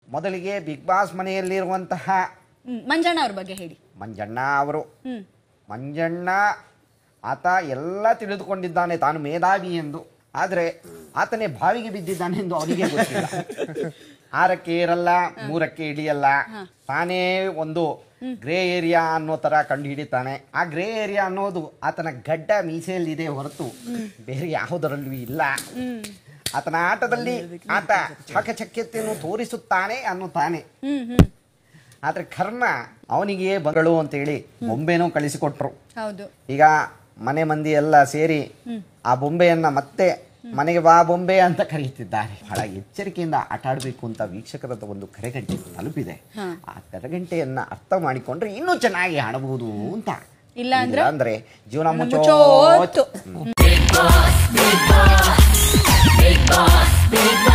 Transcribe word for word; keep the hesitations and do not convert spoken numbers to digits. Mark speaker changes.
Speaker 1: ಮೊದಲಿಗೆ big boss ಮನೆಯಲ್ಲಿರುವಂತಹ
Speaker 2: Manjanna ಅವ್ರ ಬಗ್ಗೆ ಹೇಳಿ.
Speaker 1: ಮಂಜಣ್ಣ ಅವರು ಮಂಜಣ್ಣ ಆತ ಎಲ್ಲ ತಿಳಿದುಕೊಂಡಿದ್ದಾನೆ ತಾನು ಮೇಧಾವಿ ಎಂದು. ಆದರೆ ಆತನೇ ಬಾವಿಗೆ ಬಿದ್ದಿದ್ದಾನೆ ಎಂದು ಅವನಿಗೆ ಗೊತ್ತಿಲ್ಲ. ಆರಕ್ಕೆ ಏರಲ್ಲ, ಮೂರಕ್ಕೆ ಇಳಿಯಲ್ಲ. ತಾನೇ ಒಂದು ಗ್ರೇ ಏರಿಯಾ ಅನ್ನೋ ತರ ಕಂಡು ಹಿಡಿತಾನೆ. ಆ ಗ್ರೇ ಏರಿಯಾ ಅನ್ನೋದು ಆತನ ಗಡ್ಡ ಮೀಸೆಯಲ್ಲಿದೆ ಹೊರತು ಬೇರೆ ಯಾವುದರಲ್ಲೂ ಇಲ್ಲ. ಆತನ ಆಟದಲ್ಲಿ ಆತ ಚಾಕಚಕ್ಯತೆಯನ್ನು ತೋರಿಸುತ್ತಾನೆ ಅನ್ನುತ್ತಾನೆ. ಆದ್ರೆ ಕರ್ಮ ಅವನಿಗೆ ಬಂಗಳು ಅಂತೇಳಿ ಬೊಂಬೆನೂ ಕಳಿಸಿಕೊಟ್ರು. ಈಗ ಮನೆ ಮಂದಿ ಎಲ್ಲ ಸೇರಿ ಆ ಬೊಂಬೆಯನ್ನ ಮತ್ತೆ ಮನೆಗೆ ಬಾ ಬೊಂಬೆ ಅಂತ ಕರೆಯುತ್ತಿದ್ದಾರೆ. ಬಹಳ ಎಚ್ಚರಿಕೆಯಿಂದ ಆಟ ಆಡಬೇಕು ಅಂತ ವೀಕ್ಷಕರದ ಒಂದು ಕರೆಗಂಟೆ ತಲುಪಿದೆ. ಆ ಕರೆಗಂಟೆಯನ್ನ ಅರ್ಥ ಮಾಡಿಕೊಂಡ್ರೆ ಇನ್ನೂ ಚೆನ್ನಾಗಿ ಆಡಬಹುದು ಅಂತ.
Speaker 2: ಇಲ್ಲ
Speaker 1: ಅಂದ್ರೆ ಜೀವನ ಮುಚ್ಚೋ.